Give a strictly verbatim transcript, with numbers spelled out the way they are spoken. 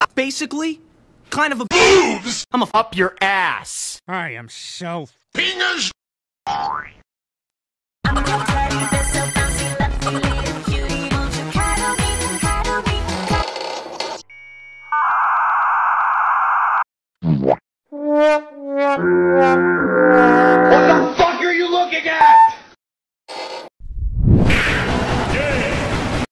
Basically, kind of a boobs. I'm a up your ass. I am so Fingers